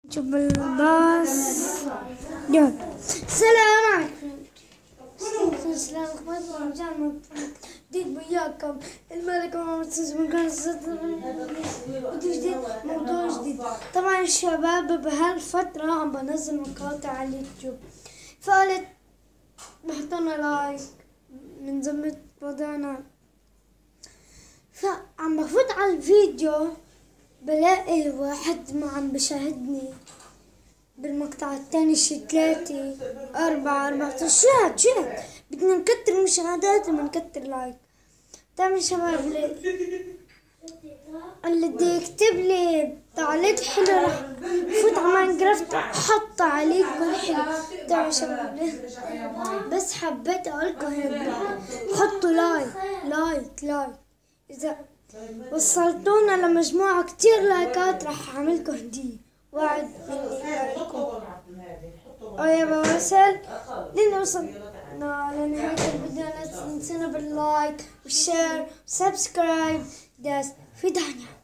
شوف الباص. يلا السلام عليكم. السلام عليكم. رجعنا جديد وياكم الملك ومرتز من قناة جديد، موضوع جديد. طبعا الشباب بهالفترة عم بنزل مقاطع على اليوتيوب، فقلت بحطونا لايك من زمة وضعنا، فعم بفوت على الفيديو بلاقي واحد ما عم بشاهدني بالمقطع الثاني، شي 3 4 شات بدنا نكتر مشاهدات ومنكتر لايك. طيب شباب اللي بده يكتب لي تعليق حلو راح فوت على ماينكرافت احط تعليق حلو. طيب شباب بس حبيت اقولكم هيك، حطوا لايك اذا وصلتونا لمجموعة كتير لايكات راح اعملكم هدية، وعد مني لكم. يا بوصل لين وصلنا لنهاية الفيديو، لا تنسونا باللايك والشير وسبسكرايب. في داهية.